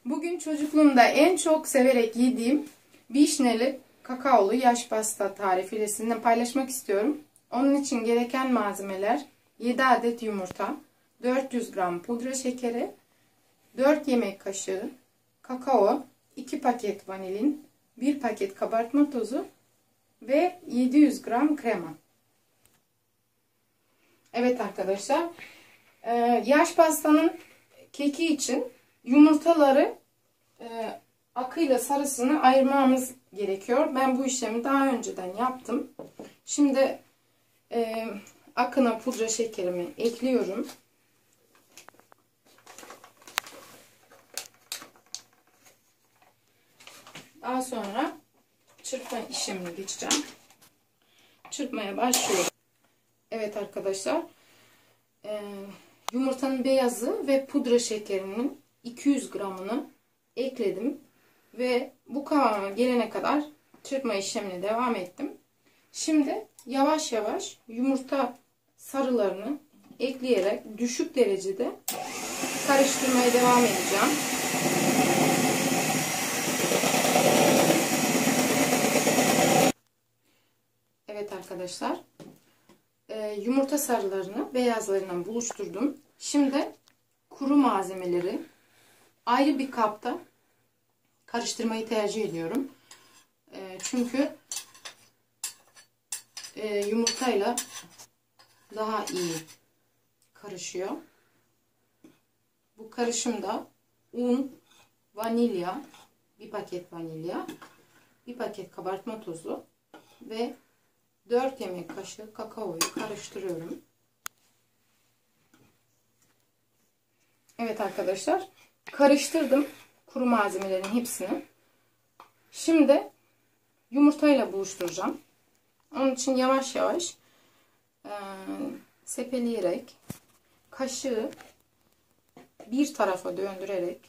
Bugün çocukluğumda en çok severek yediğim vişneli kakaolu yaş pasta tarifiyle sizinle paylaşmak istiyorum. Onun için gereken malzemeler: 7 adet yumurta, 400 gram pudra şekeri, 4 yemek kaşığı kakao, 2 paket vanilin, 1 paket kabartma tozu ve 700 gram krema. Evet arkadaşlar, yaş pastanın keki için yumurtaları akıyla sarısını ayırmamız gerekiyor. Ben bu işlemi daha önceden yaptım. Şimdi akına pudra şekerimi ekliyorum. Daha sonra çırpma işlemine geçeceğim. Çırpmaya başlıyorum. Evet arkadaşlar, yumurtanın beyazı ve pudra şekerinin 200 gramını ekledim ve bu kıvama gelene kadar çırpma işlemine devam ettim. Şimdi yavaş yavaş yumurta sarılarını ekleyerek düşük derecede karıştırmaya devam edeceğim. Evet arkadaşlar, yumurta sarılarını beyazlarından buluşturdum. Şimdi kuru malzemeleri ayrı bir kapta karıştırmayı tercih ediyorum. Çünkü yumurtayla daha iyi karışıyor. Bu karışımda un, vanilya, bir paket vanilya, bir paket kabartma tozu ve 4 yemek kaşığı kakaoyu karıştırıyorum. Evet arkadaşlar, karıştırdım kuru malzemelerin hepsini. Şimdi yumurtayla buluşturacağım. Onun için yavaş yavaş sepeleyerek kaşığı bir tarafa döndürerek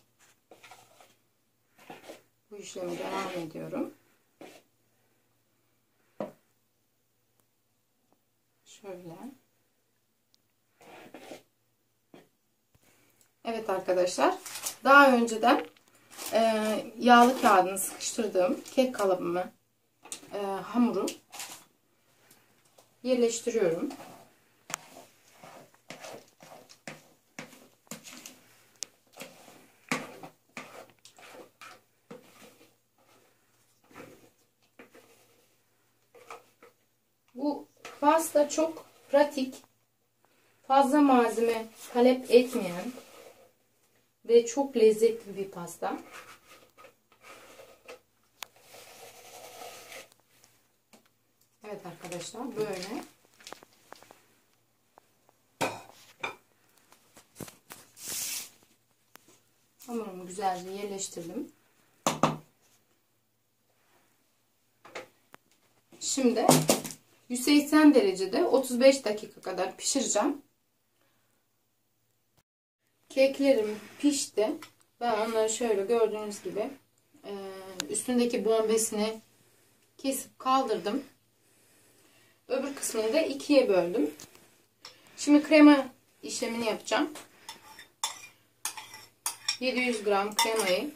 bu işleme devam ediyorum. Şöyle. Evet arkadaşlar, daha önceden yağlı kağıdını sıkıştırdığım kek kalıbımı hamuru yerleştiriyorum. Bu pasta çok pratik, fazla malzeme talep etmeyen ve çok lezzetli bir pasta. Evet arkadaşlar, böyle. Hamurumu güzelce yerleştirdim. Şimdi 180 derecede 35 dakika kadar pişireceğim. Keklerim pişti. Ben onları şöyle gördüğünüz gibi üstündeki bombesini kesip kaldırdım. Öbür kısmını da ikiye böldüm. Şimdi krema işlemini yapacağım. 700 gram kremayı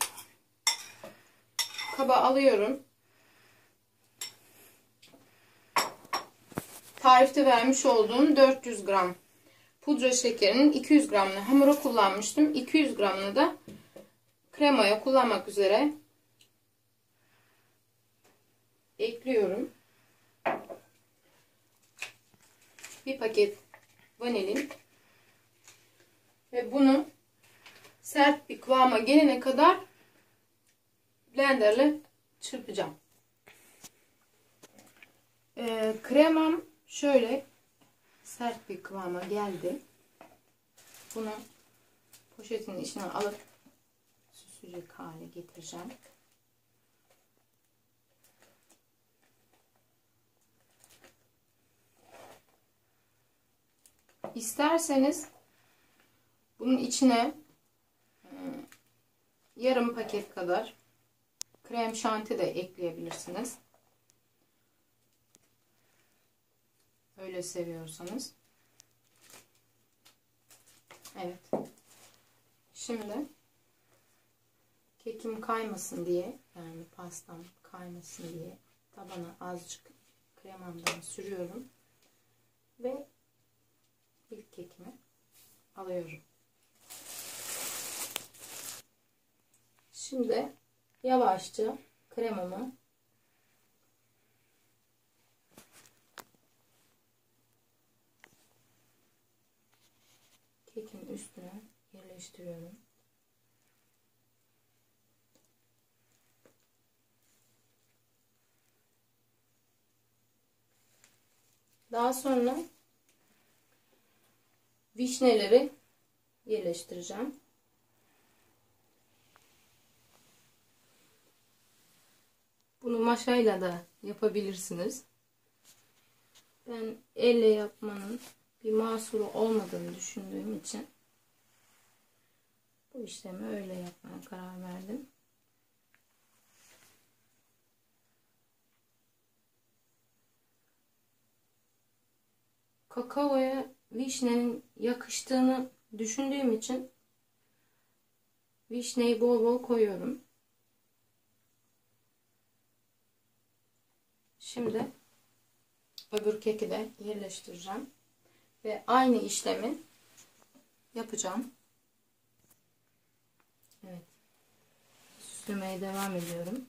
kaba alıyorum. Tarifte vermiş olduğum 400 gram pudra şekerinin 200 gramını hamura kullanmıştım. 200 gramını da kremaya kullanmak üzere ekliyorum. Bir paket vanilin ve bunu sert bir kıvama gelene kadar blenderle çırpacağım. Kremam şöyle sert bir kıvama geldi. Bunu poşetin içine alıp süzecek hale getireceğim. İsterseniz bunun içine yarım paket kadar krem şanti de ekleyebilirsiniz. Öyle seviyorsanız. Evet. Şimdi kekim kaymasın diye, yani pastam kaymasın diye tabana azıcık kremamdan sürüyorum ve ilk kekimi alıyorum. Şimdi yavaşça kremamı kekin üstüne yerleştiriyorum. Daha sonra vişneleri yerleştireceğim. Bunu maşayla da yapabilirsiniz. Ben elle yapmanın bir mahsuru olmadığını düşündüğüm için bu işlemi öyle yapmaya karar verdim. Kakaoya vişnenin yakıştığını düşündüğüm için vişneyi bol bol koyuyorum. Şimdi öbür keki de yerleştireceğim ve aynı işlemi yapacağım. Evet. Süslemeye devam ediyorum.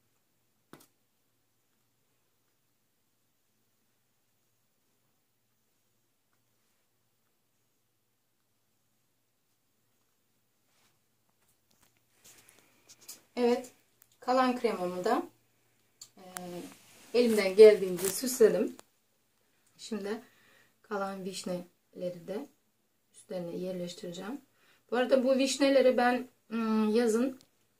Evet, kalan kremamı da elimden geldiğince süsledim. Şimdi kalan vişneleri de üstlerine yerleştireceğim. Bu arada bu vişneleri ben yazın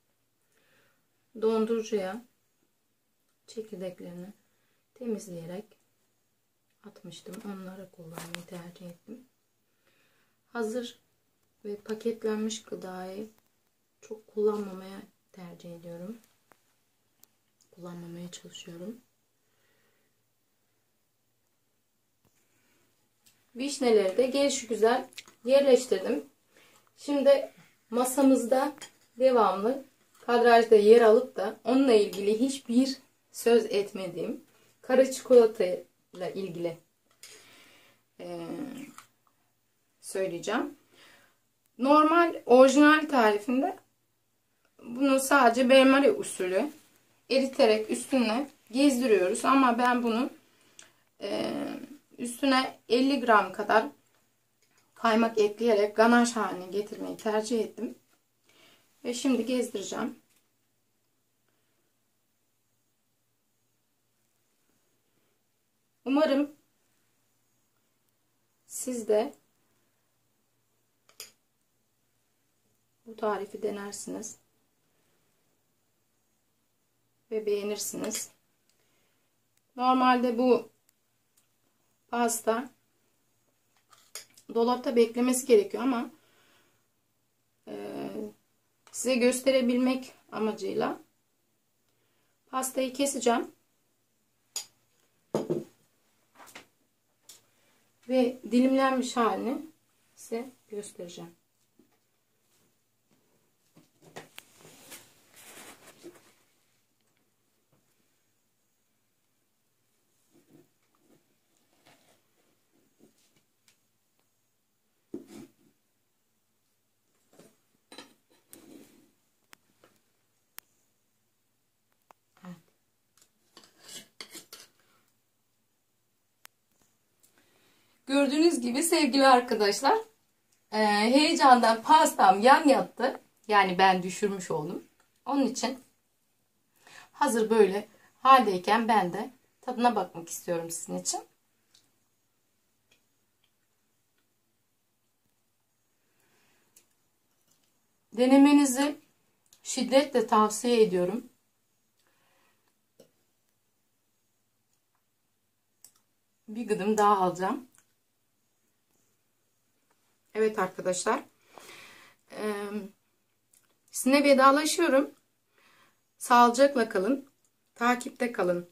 dondurucuya çekirdeklerini temizleyerek atmıştım. Onları kullanmayı tercih ettim. Hazır ve paketlenmiş gıdayı çok kullanmamaya tercih ediyorum. Kullanmamaya çalışıyorum. Vişneleri de gelişigüzel yerleştirdim. Şimdi masamızda devamlı kadrajda yer alıp da onunla ilgili hiçbir söz etmediğim kara çikolata ile ilgili söyleyeceğim. Normal orijinal tarifinde bunu sadece benmari usulü eriterek üstüne gezdiriyoruz. Ama ben bunu üstüne 50 gram kadar kaymak ekleyerek ganaj haline getirmeyi tercih ettim. Ve şimdi gezdireceğim. Umarım siz de bu tarifi denersiniz ve beğenirsiniz. Normalde bu pasta dolapta beklemesi gerekiyor ama size gösterebilmek amacıyla pastayı keseceğim ve dilimlenmiş halini size göstereceğim. Gördüğünüz gibi sevgili arkadaşlar, heyecandan pastam yan yattı. Yani ben düşürmüş oldum. Onun için hazır böyle haldeyken ben de tadına bakmak istiyorum sizin için. Denemenizi şiddetle tavsiye ediyorum. Bir gıdım daha alacağım. Evet arkadaşlar. Sizinle vedalaşıyorum. Sağlıcakla kalın. Takipte kalın.